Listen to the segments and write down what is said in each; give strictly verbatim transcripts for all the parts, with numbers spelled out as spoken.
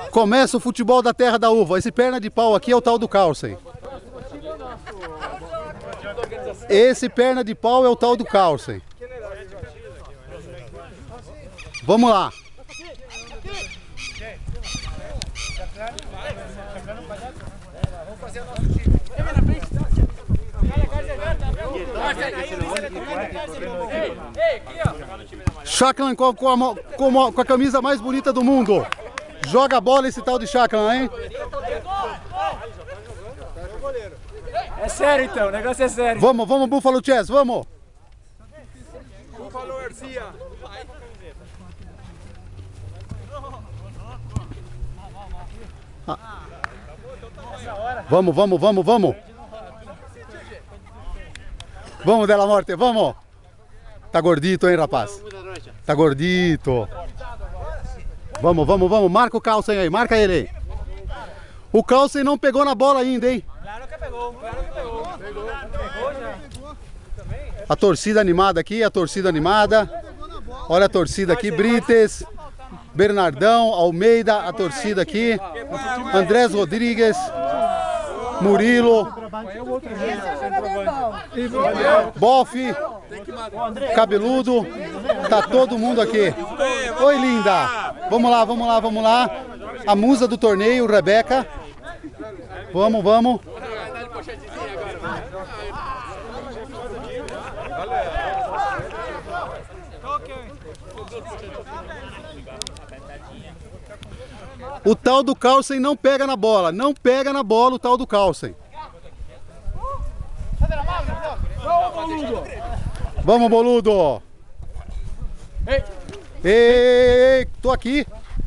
Começa o futebol da terra da uva. Esse perna de pau aqui é o tal do Carlsen. Esse perna de pau é o tal do Carlsen. Vamos lá. Chaklan com, com, a, com, a, com a camisa mais bonita do mundo. Joga a bola esse tal de Chaklan, hein? É sério então, o negócio é sério. Vamos, vamos, Buffalo Chess, vamos! Buffalo Garcia. Ah. Vamos, vamos, vamos, vamos! Vamos, Della Morte, vamos! Tá gordito, hein, rapaz? Tá gordito! Vamos, vamos, vamos! Marca o Carlsen aí, marca ele aí! O Carlsen não pegou na bola ainda, hein? Claro que pegou, claro que pegou. Pegou, pegou já. A torcida animada aqui, a torcida animada. Olha a torcida aqui, Brites, Bernardão, Almeida, a torcida aqui. Andrés Rodrigues, Murilo, Bofe, Cabeludo, tá todo mundo aqui. Oi, linda! Vamos lá, vamos lá, vamos lá. A musa do torneio, Rebeca. Vamos, vamos. O tal do Carlsen não pega na bola, não pega na bola o tal do Carlsen. Vamos, boludo! Ei, ei, ei, tô aqui.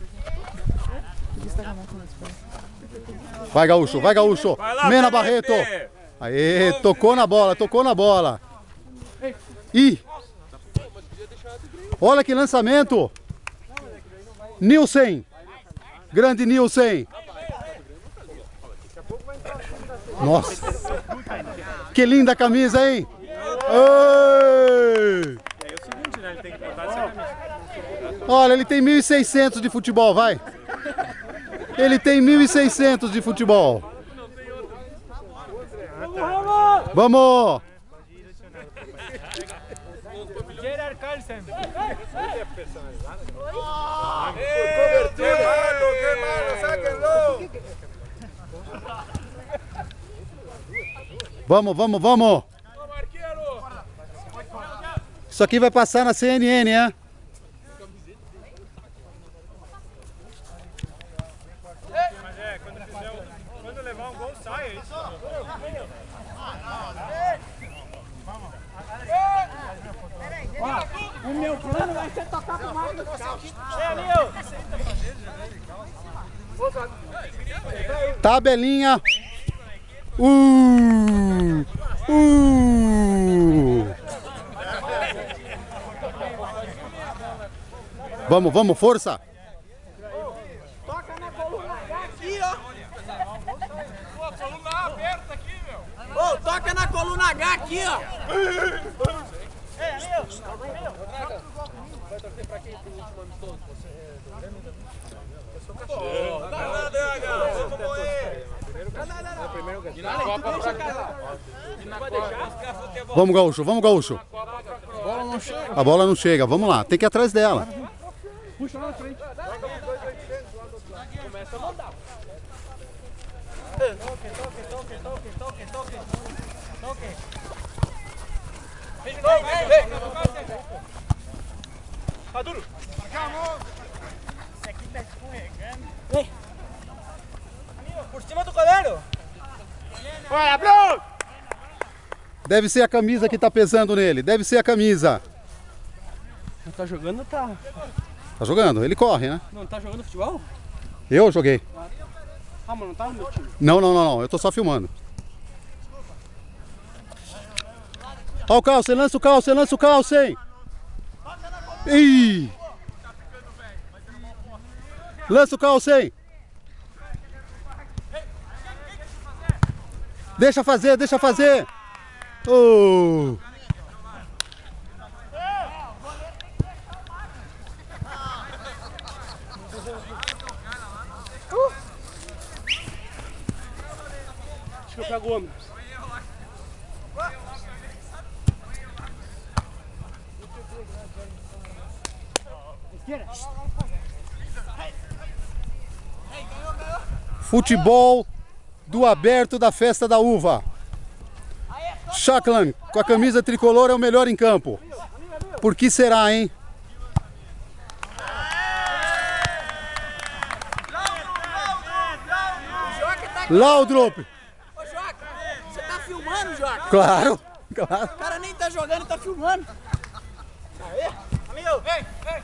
Vai, Gaúcho, vai, Gaúcho. Mena Barreto. Aê, tocou na bola, tocou na bola. Ih! Olha que lançamento. Nilsen. Grande Nilsen. Nossa. Que linda camisa, hein? Ei! Olha, ele tem mil e seiscentos de futebol, vai. Ele tem mil e seiscentos de futebol. Vamos! Gerard Carlsen. Vamos, vamos, vamos! Isso aqui vai passar na C N N, hein? Mas é, quando, fizer, quando levar um gol, sai, é isso? Ó, o meu plano vai ser tocar pro Marcos. Tabelinha. Uh! Uh! Vamos, vamos, força! Toca na coluna H aqui, ó. Pô, a coluna aberta aqui, meu. Ô, toca na coluna H aqui, ó. É, meu. Vai torcer pra quem pro último amistoso? Você é do Grêmio? Eu sou cachorro. Não, não, D H, vamos morrer. É o primeiro que na Copa pra cá. Vamos, Gaúcho, vamos, Gaúcho. A bola não chega. A bola não chega, vamos lá, tem que ir atrás dela. Puxa lá na frente. Começa a mandar. Toque, toque, toque, toque, toque, toque. Toque. Vem de novo, vem. Tá duro. Esse aqui tá escorregando. Vem. Por cima do goleiro. Vai, Bruno! Deve ser a camisa que tá pesando nele, deve ser a camisa. Não tá jogando, tá? Tá jogando, ele corre, né? Não tá jogando futebol? Eu joguei. Ah, mas não tá no meu time. Não, não, não, não, eu tô só filmando. Ó o Carlsen, lança o Carlsen, lança o Carlsen. Ih! Lança o Carlsen. Deixa fazer, deixa fazer. Oh! trocar goma. Futebol do aberto da Festa da Uva. Chaklan, com a camisa tricolor, é o melhor em campo. Por que será, hein? Laudrup. Ô, Joca, você tá filmando, Joca? Claro, claro. O cara nem tá jogando e tá filmando. Aê, amigo, vem, vem.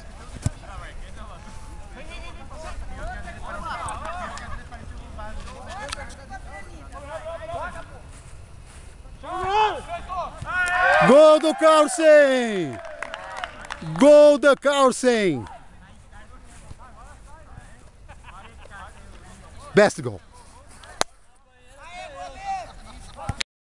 Gol do Carlsen! Gol do Carlsen! Best goal.